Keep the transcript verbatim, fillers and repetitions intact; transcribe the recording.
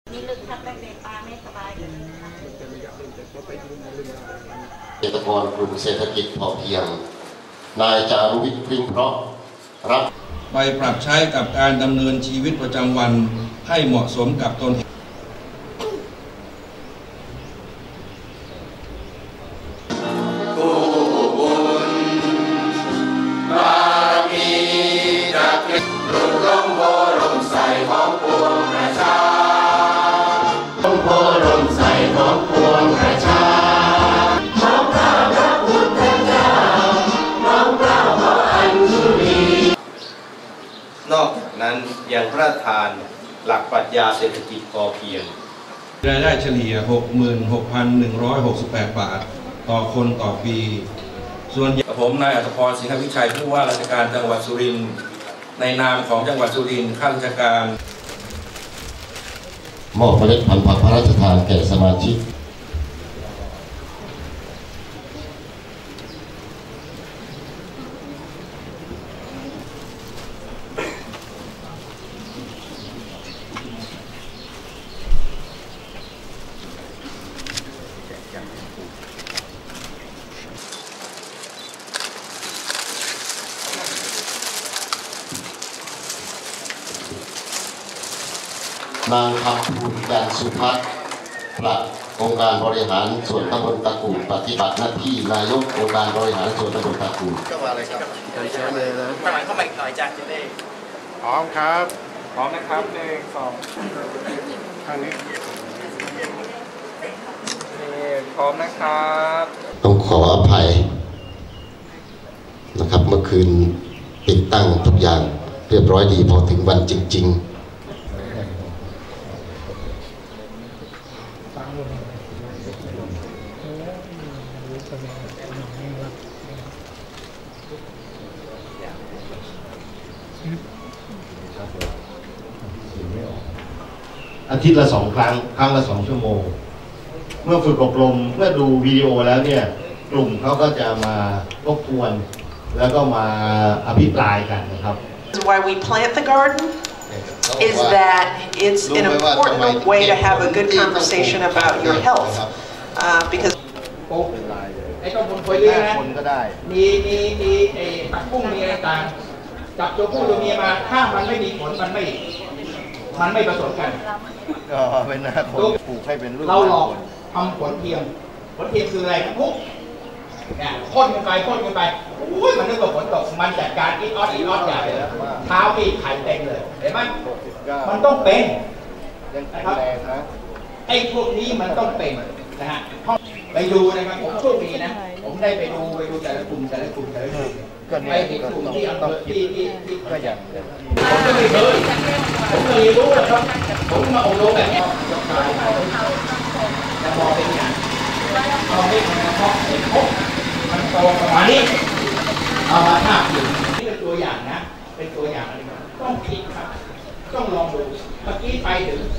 นี่ลึกทับตั้งแต่ปลาไม่สบายเลยเกษตรกรกลุ่มเศรษฐกิจพอเพียงนายจารุวิทย์พริ้งเพราะรับไปปรับใช้กับการดำเนินชีวิตประจำวันให้เหมาะสมกับตนนอกจากนั้นยังพระราชทานหลักปรัชญาเศรษฐกิจพอเพียงรายได้เฉลี่ย หกหมื่นหกพันหนึ่งร้อยหกสิบแปด บาทต่อคนต่อปีส่วนผมนายอัตพร สิงห์วิชัยผู้ว่าราชการจังหวัดสุรินทร์ในนามของจังหวัดสุรินทร์ข้าราชการมอบเมล็ดพันธุ์ผักพระราชทานแก่สมาชิกนางคำภูมิจันทร์สุภัทรปลัดองค์การบริหารส่วนตำบลตะกูปฏิบัติหน้าที่นายกองค์การบริหารส่วนตำบลตะกูก็มาเลยครับใจเช้าเลยนะประมาณเข้ามาอีกหน่อยจ้ะจะได้พร้อมครับพร้อมนะครับหนึ่งสองทางนี้พร้อมนะครับต้องขออภัยนะครับเมื่อคืนติดตั้งทุกอย่างเรียบร้อยดีพอถึงวันจริงๆอาทิตย์ละสองครั้งครั้งละสองชั่วโมงเมื่อฝึกอบรมเมื่อดูวิดีโอแล้วเนี่ยกลุ่มเขาก็จะมาทบทวนแล้วก็มาอภิปรายกันนะครับ Why we plant the garden is that it's an important way to have a good conversation about your health uh, because ไอ้ต้นผลผลิตนะมีมีมีไอ้ผักบุ้งมีอะไรต่างจับตัวผู้ตัวเมียมาถ้ามันไม่มีผลมันไม่มันไม่ผสมกันก็เป็นนะคนปลูกให้เป็นรูปเราหลอกทำผลเทียมผลเทียมคืออะไรครับปุ๊บเนี่ยพ่นกันไปพ่นกันไปอุ้ยมันนึกว่าฝนตกมันจัดการอีออดอีออดใหญ่เลยเท้าพี่ไข่เต็มเลยเห็นไหมมันต้องเป็นนะครับไอ้พวกนี้มันต้องเป็นนะฮะไปดูนะครับผมโชคดีนะผมได้ไปดูไปดูแต่ละกลุ่มแต่ละกลุ่มแต่ละกลุ่มไปที่กลุ่มที่อำเภอที่ที่ที่ก็อย่างผมก็ไม่เคยผมไม่รู้นะครับผมมาอบรมแบบนี้จะพอเป็นอย่างเอาให้มันเพาะเห็นพบมันโตประมาณนี้เอามาทาบอยู่นี่เป็นตัวอย่างนะเป็นตัวอย่างอะไรต้องคิดครับต้องลองดูเมื่อกี้ไปถึง